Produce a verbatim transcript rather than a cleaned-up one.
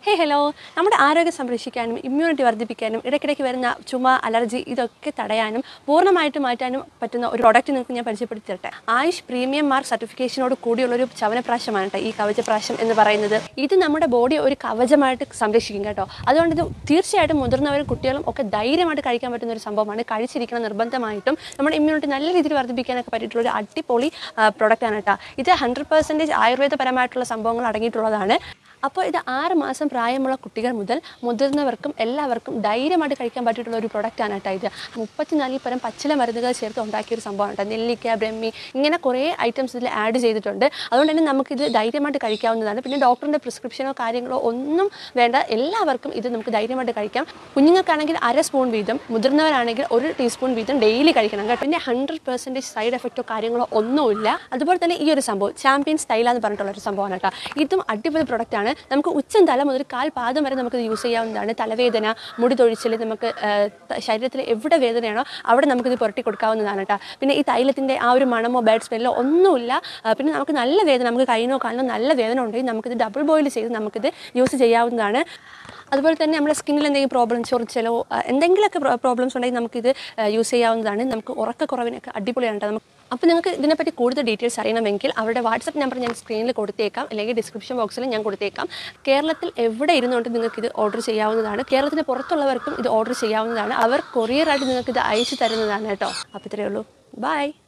ഹേ hello നമ്മുടെ ആരോഗ്യം സംരക്ഷിക്കാനും ഇമ്മ്യൂണിറ്റി വർദ്ധിപ്പിക്കാനും ഇടയ്ക്കിടയ്ക്ക് വരുന്ന ചുമ അലർജി ഇതൊക്കെ തടയാനും പൂർണ്ണമായിട്ട് മാറ്റാനും പറ്റുന്ന ഒരു പ്രോഡക്റ്റ് നിങ്ങൾക്ക് ഞാൻ പരിചയപ്പെടുത്തി തരട്ടെ. ആയുഷ് പ്രീമിയം മാർക്ക് സർട്ടിഫിക്കേഷനോട് കൂടിയുള്ളൊരു ചവനപ്രാശമാണ് കേട്ടോ ഈ കവചപ്രാശം എന്ന് പറയുന്നത്. ഇത് നമ്മുടെ ബോഡി ഒരു കവചമായിട്ട് സംരക്ഷിക്കും കേട്ടോ. അതുകൊണ്ട് ഇത് തീർച്ചയായിട്ടും മുതിർന്നവരും കുട്ടികളും ഒക്കെ ധൈര്യമായിട്ട് കഴിക്കാൻ പറ്റുന്ന ഒരു സംഭവമാണ്. കഴിച്ചിരിക്കണം നിർബന്ധമായിട്ടും. നമ്മുടെ ഇമ്മ്യൂണിറ്റി നല്ല രീതിയിൽ വർദ്ധിപ്പിക്കാനൊക്കെ പറ്റിയിട്ടുള്ള ഒരു അടിപൊളി പ്രൊഡക്റ്റാണ് കേട്ടോ. ഇത് ഹൺഡ്രഡ് പെർസെൻറ്റേജ് ആയുർവേദപരമായിട്ടുള്ള സംഭവങ്ങൾ അടങ്ങിയിട്ടുള്ളതാണ്. അപ്പോൾ ഇത് ആറ് മാസം പ്രായമുള്ള കുട്ടികൾ മുതൽ മുതിർന്നവർക്കും എല്ലാവർക്കും ധൈര്യമായിട്ട് കഴിക്കാൻ പറ്റിയിട്ടുള്ള ഒരു പ്രൊഡക്റ്റാണ് കേട്ടോ ഇത്. മുപ്പത്തിനാലിൽ പരം പച്ചില മരുന്നുകൾ ചേർത്ത് ഉണ്ടാക്കിയൊരു സംഭവമാണ് കേട്ടോ. നെല്ലിക്ക, ബ്രഹ്മി ഇങ്ങനെ കുറേ ഐറ്റംസ് ഇതിൽ ആഡ് ചെയ്തിട്ടുണ്ട്. അതുകൊണ്ട് തന്നെ നമുക്കിത് ധൈര്യമായിട്ട് കഴിക്കാവുന്നതാണ്. പിന്നെ ഡോക്ടറിൻ്റെ പ്രിസ്ക്രിപ്ഷനോ കാര്യങ്ങളോ ഒന്നും വേണ്ട, എല്ലാവർക്കും ഇത് നമുക്ക് ധൈര്യമായിട്ട് കഴിക്കാം. കുഞ്ഞുങ്ങൾക്കാണെങ്കിൽ അര സ്പൂൺ വീതം, മുതിർന്നവരാണെങ്കിൽ ഒരു ടീസ്പൂൺ വീതം ഡെയിലി കഴിക്കണം കേട്ടോ. പിന്നെ ഹൺഡ്രഡ് പെർസെൻറ്റേജ് സൈഡ് എഫക്റ്റോ കാര്യങ്ങളോ ഒന്നുമില്ല. അതുപോലെ തന്നെ ഈ ഒരു സംഭവം ചാമ്പ്യൻ സ്റ്റൈലാന്ന് പറഞ്ഞിട്ടുള്ളൊരു സംഭവമാണ് കേട്ടോ. ഇതും അടിപൊളി പ്രൊഡക്റ്റാണ്. നമുക്ക് ഉച്ചം തല മുതൽ കാൽ പാദം വരെ നമുക്ക് യൂസ് ചെയ്യാവുന്നതാണ്. തലവേദന, മുടി തൊഴിച്ചിൽ, നമുക്ക് ശരീരത്തിൽ എവിടെ വേദനയാണോ അവിടെ നമുക്കിത് പുരട്ടി കൊടുക്കാവുന്നതാണ് കേട്ടോ. പിന്നെ ഈ തൈലത്തിൻ്റെ ആ ഒരു മണമോ ബാഡ് സ്മെല്ലോ ഒന്നുമില്ല. പിന്നെ നമുക്ക് നല്ല വേദന, നമുക്ക് കൈനോ കാലിനോ നല്ല വേദന ഉണ്ടെങ്കിൽ നമുക്കിത് ഡബിൾ ബോയിൽ ചെയ്ത് നമുക്കിത് യൂസ് ചെയ്യാവുന്നതാണ്. അതുപോലെ തന്നെ നമ്മുടെ സ്കിന്നിൽ എന്തെങ്കിലും പ്രോബ്ലം, ചൊറിച്ചലോ എന്തെങ്കിലുമൊക്കെ പ്രോബ്ലംസ് ഉണ്ടെങ്കിൽ നമുക്കിത് യൂസ് ചെയ്യാവുന്നതാണ്. നമുക്ക് ഉറക്കക്കുറവിനൊക്കെ അടിപൊളിയാണ് കേട്ടോ. നമുക്ക് അപ്പോൾ നിങ്ങൾക്ക് ഇതിനെപ്പറ്റി കൂടുതൽ ഡീറ്റെയിൽസ് അറിയണമെങ്കിൽ അവരുടെ വാട്സപ്പ് നമ്പർ ഞാൻ സ്ക്രീനിൽ കൊടുത്തേക്കാം, അല്ലെങ്കിൽ ഡിസ്ക്രിപ്ഷൻ ബോക്സിൽ ഞാൻ കൊടുത്തേക്കാം. കേരളത്തിൽ എവിടെ ഇരുന്നുകൊണ്ട് നിങ്ങൾക്ക് ഇത് ഓർഡർ ചെയ്യാവുന്നതാണ്. കേരളത്തിന് പുറത്തുള്ളവർക്കും ഇത് ഓർഡർ ചെയ്യാവുന്നതാണ്. അവർ കൊറിയറായിട്ട് നിങ്ങൾക്ക് ഇത് അയച്ചു തരുന്നതാണ് കേട്ടോ. അപ്പോൾ ഇത്രയേ ഉള്ളൂ. ബൈ.